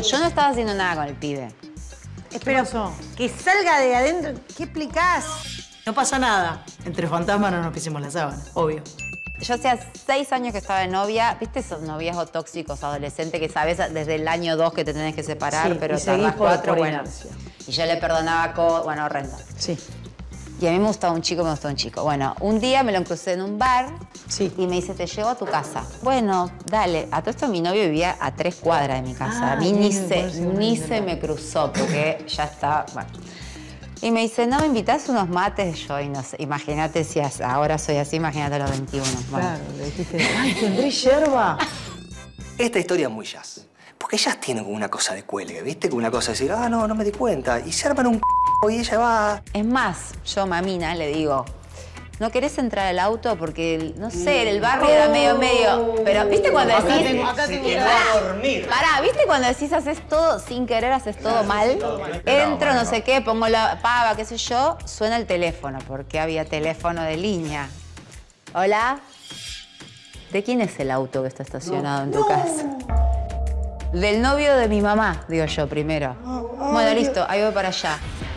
Yo no estaba haciendo nada con el pibe. Pero que salga de adentro. ¿Qué explicás? No pasa nada. Entre fantasmas no nos pisemos la sábana, obvio. Yo hacía 6 años que estaba de novia. ¿Viste esos noviazgos tóxicos adolescentes que sabes desde el año 2 que te tenés que separar, sí, pero tardás 4, bueno. inercia. Y yo le perdonaba cosas, bueno, horrendo. Sí. Y a mí me gustaba un chico, Bueno, un día me lo crucé en un bar Sí. y me dice, te llevo a tu casa. Bueno, dale. A todo esto mi novio vivía a 3 cuadras de mi casa. A mí ni se me cruzó porque ya está, bueno. Y me dice, ¿no me invitás unos mates? Yo, y no sé, imagínate si ahora soy así, imagínate a los 21. Bueno. Claro, le dijiste, ay, ¿tendré yerba? Esta historia es muy jazz. Porque ellas tienen como una cosa de cuelgue, ¿viste? Como una cosa de decir, ah, no me di cuenta. Y se arman un y ella va... Es más, yo, mamina, le digo, ¿no querés entrar al auto? Porque, no sé, el barrio era medio... Pero, ¿viste cuando decís... Pará, ¿viste cuando decís haces todo sin querer, haces todo mal? Entro, no sé qué, pongo la pava, qué sé yo, suena el teléfono, porque había teléfono de línea. ¿Hola? ¿De quién es el auto que está estacionado en tu casa? Del novio de mi mamá, digo yo primero. Bueno, listo, ahí voy para allá.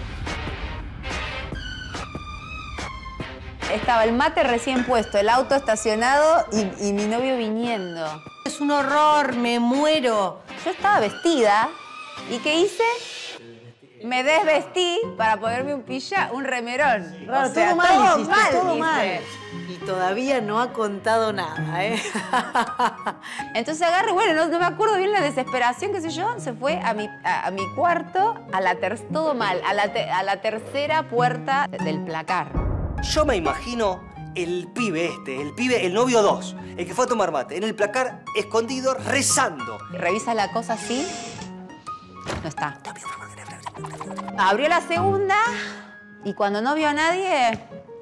Estaba el mate recién puesto, el auto estacionado y mi novio viniendo. Es un horror, me muero. Yo estaba vestida y ¿qué hice? Me desvestí para ponerme un remerón. Claro, O sea, todo mal hiciste, todo hice. mal. Y todavía no ha contado nada, ¿eh? Entonces agarré, bueno, no me acuerdo bien la desesperación, qué sé yo, se fue a mi cuarto, todo mal, a la tercera puerta del placar. Yo me imagino el pibe el novio 2, el que fue a tomar mate, en el placar, escondido, rezando. Revisa la cosa así, no está. Abrió la segunda y cuando no vio a nadie,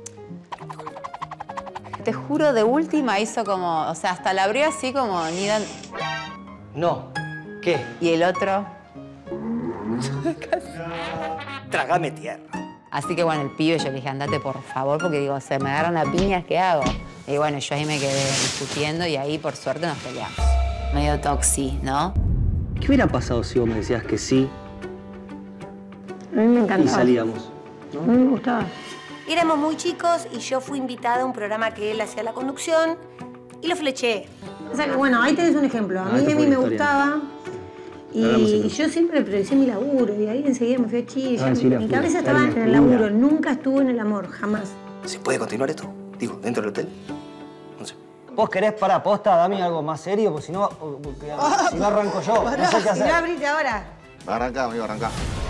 te juro, de última hizo como, o sea, hasta la abrió así como Nidan. No. ¿Qué? Y el otro. Trágame tierra. Así que bueno, el pibe yo le dije, andate por favor, porque digo, se me agarran a piñas, ¿qué hago? Y bueno, yo ahí me quedé discutiendo y ahí por suerte nos peleamos. Medio toxi, ¿no? ¿Qué hubiera pasado si vos me decías que sí? A mí me encantaba. Y salíamos, ¿no? A mí me gustaba. Éramos muy chicos y yo fui invitada a un programa que él hacía la conducción y lo fleché. O sea que, bueno, ahí tenés un ejemplo. A mí me gustaba y yo siempre priorizé mi laburo y ahí enseguida me fui a Chile. Mi cabeza estaba en el laburo, nunca estuvo en el amor, jamás. ¿Se puede continuar esto? Digo, ¿dentro del hotel? No sé. ¿Vos querés para posta, dame algo más serio? Porque si no arranco yo. No sé qué hacer. Si no abrite ahora. Arrancá, amigo, arrancá.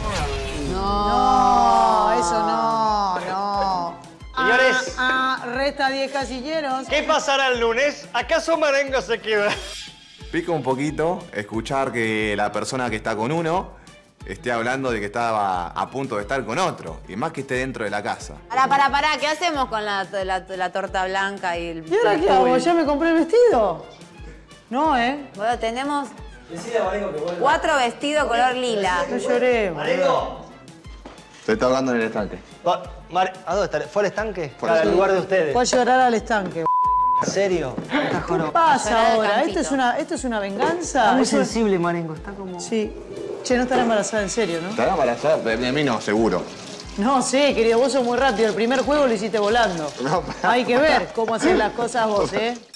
No, eso no. Señores. Resta 10 casilleros. ¿Qué pasará el lunes? ¿Acaso Marengo se queda? Pica un poquito escuchar que la persona que está con uno esté hablando de que estaba a punto de estar con otro. Y más que esté dentro de la casa. Pará, ¿qué hacemos con la torta blanca y el ¿Y ahora qué hago? ¿Ya me compré el vestido? No, ¿eh? Bueno, tenemos 4 vestidos color lila. No lloré. Se está ahogando en el estanque. ¿A dónde está? ¿Fue al estanque? Al Al lugar de ustedes. Fue a llorar al estanque. ¿En serio? ¿Qué pasa ahora? ¿Esto es una venganza? Está muy sensible, Marengo. Está como... Sí. Che, no estará embarazada en serio, ¿no? ¿Estará embarazada? De mí no, seguro. No sé, querido, vos sos muy rápido. El primer juego lo hiciste volando. No, Hay que ver cómo hacer las cosas vos, ¿eh?